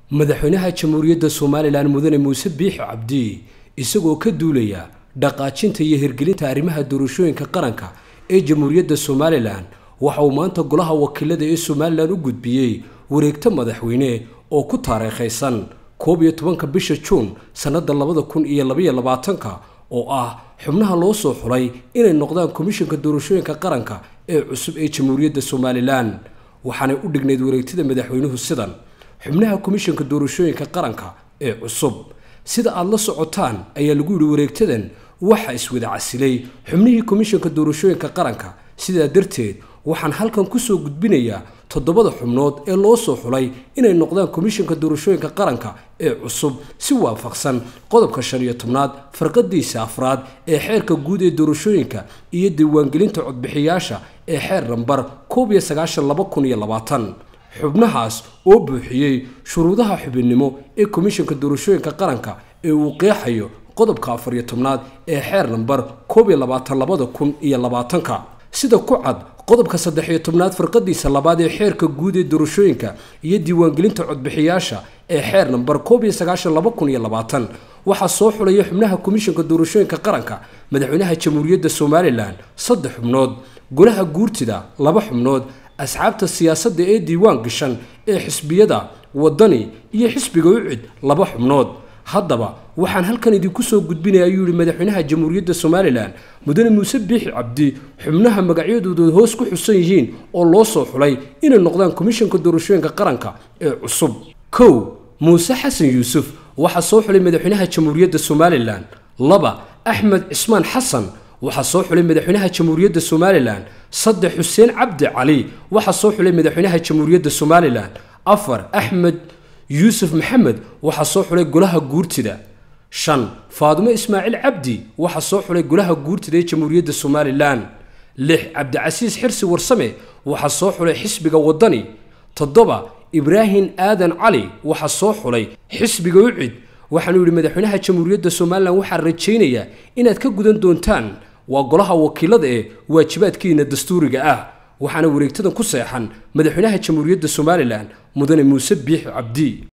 madaxweynaha jamhuuriyadda Soomaaliland mudane Muuse Biixi Cabdi isagoo ka duulaya dhaqaajinta iyo hirgelinta arrimaha doorashooyinka qaranka ee jamhuuriyadda Soomaaliland waxa uu maanta golaha wakiilada ee Soomaaliland u gudbiyay wareegto madaxweyne oo ku taariikhaysan 11 bisha Juun sanada 2022 oo ah xubnaha loo soo xulay inay noqdaan komishanka doorashooyinka qaranka ee cusub ee jamhuuriyadda Soomaaliland waxaana u dhigneed wareegtada madaxweynuhu sidan xubnaha komishanka doorashooyinka qaranka ee cusub sida aad la socotaan ayaa lagu yiri wareegtadan waxa iswada casilay xubnihii komishanka doorashooyinka qaranka sida darteed waxaan halkan ku soo gudbinayaa 7 xubnood ee loo soo xulay inay noqdaan komishanka doorashooyinka qaranka ee cusub si waafaqsan qodobka 15aad farqadiisa afraad ee xeerka guud ee doorashooyinka iyo diiwaangelinta codbixiyaasha ee xeer nambar 19/2020 xubnahaas oo buuxiyay shuruudaha xubinnimo ee komishanka doorashooyinka qaranka ee uu qeexayo qodobka 14aad ee xeer nambar 22/2020 sida ku cad qodobka 13aad farqadiisa labaad ee xeerka guud ee doorashooyinka iyo diiwaangelinta codbixiyaasha ee xeer nambar 19/2020 waxa soo xulay xubnaha komishanka doorashooyinka qaranka madaxweynaha jamhuuriyadda Soomaaliland 3 xubnood golaha guurtida 2 xubnood asxaabta siyaasadda ee diiwaan gashan ee xisbiyada wadani iyo xisbiga ucid 2 xubnood haddaba waxaan halkan idinku soo gudbinayaa ayuu madaxweynaha jamhuuriyadda Soomaaliland mudane Muuse Biixi Cabdi xubnaha magacyadooda hoos ku xusan yihiin oo loo soo xulay inay noqdaan komishanka doorashooyinka qaranka ee cusub Muuse Xasan Yuusuf waxa soo xulay madaxweynaha jamhuuriyadda Soomaaliland 2 Axmed Cismaan Xasan waxa soo xulay madaxweynaha jamhuuriyadda Soomaaliland 3 Xuseen Cabdi Cali waxa soo xulay madaxweynaha jamhuuriyadda Soomaaliland 4 Axmed Yuusuf Maxamed waxa soo xulay golaha guurtida 5 Faadimo Ismaaciil Cabdi waxa soo xulay golaha guurtida ee jamhuuriyadda Soomaaliland 6 Cabdicasiis Xirsi Warsame waxa soo xulay xisbiga wadani 7 Ibrahim Aadan Cali waxa soo xulay xisbiga ucid waxaanu yiri madaxweynaha jamhuuriyadda Soomaaliland waxa rajaynayaa inaad ka gudan doontaan waa golaha wakiilada ee waajibaadkiina dastuuriga ah waxaana wareegtadan ku saxan madaxweynaha jamhuuriyadda Soomaaliland mudane Muuse Biixi Cabdi